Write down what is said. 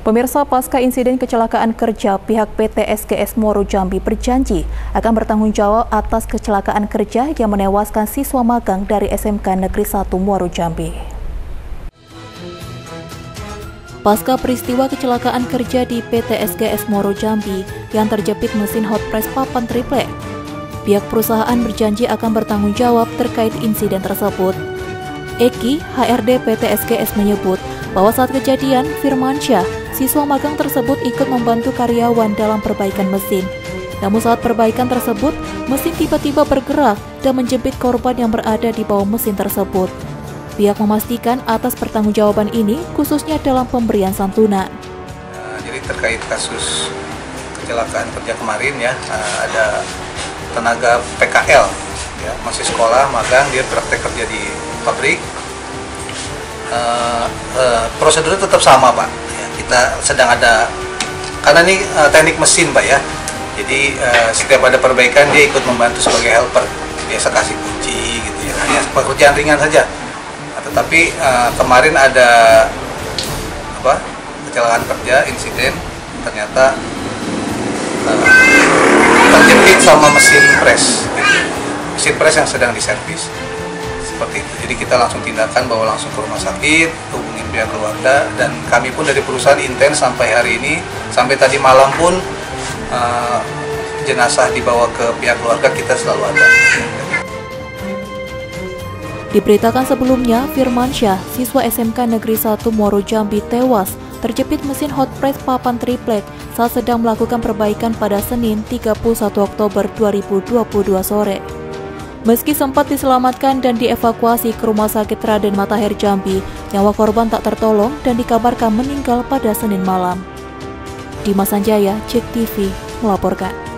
Pemirsa, pasca insiden kecelakaan kerja, pihak PT SGS Muaro Jambi berjanji akan bertanggung jawab atas kecelakaan kerja yang menewaskan siswa magang dari SMK Negeri 1 Muaro Jambi. Pasca peristiwa kecelakaan kerja di PT SGS Muaro Jambi yang terjepit mesin hot press papan triplek, pihak perusahaan berjanji akan bertanggung jawab terkait insiden tersebut. Eki, HRD PT SGS menyebut bahwa saat kejadian, Firmansyah, siswa magang tersebut ikut membantu karyawan dalam perbaikan mesin. Namun saat perbaikan tersebut, mesin tiba-tiba bergerak dan menjepit korban yang berada di bawah mesin tersebut. Pihak memastikan atas pertanggungjawaban ini khususnya dalam pemberian santunan. Jadi terkait kasus kecelakaan kerja kemarin ya, ada tenaga PKL ya, masih sekolah magang, dia praktek kerja di pabrik. Prosedurnya tetap sama, Pak. Ya, kita sedang ada, karena ini teknik mesin, Pak ya. Jadi setiap ada perbaikan dia ikut membantu sebagai helper. Biasa kasih kunci gitu ya. Hanya pekerjaan ringan saja. Tetapi kemarin ada kecelakaan kerja, insiden, ternyata terjepit sama mesin press. Mesin press yang sedang diservis. Seperti itu. Jadi kita langsung tindakan, bawa langsung ke rumah sakit, hubungin pihak keluarga, dan kami pun dari perusahaan intens sampai hari ini, sampai tadi malam pun jenazah dibawa ke pihak keluarga, kita selalu ada. Diberitakan sebelumnya, Firmansyah, siswa SMK Negeri 1 Muaro Jambi tewas terjepit mesin hot press papan triplek saat sedang melakukan perbaikan pada Senin 31 Oktober 2022 sore. Meski sempat diselamatkan dan dievakuasi ke Rumah Sakit Raden Matahir Jambi, nyawa korban tak tertolong dan dikabarkan meninggal pada Senin malam. Dimas Sanjaya, JEK TV, melaporkan.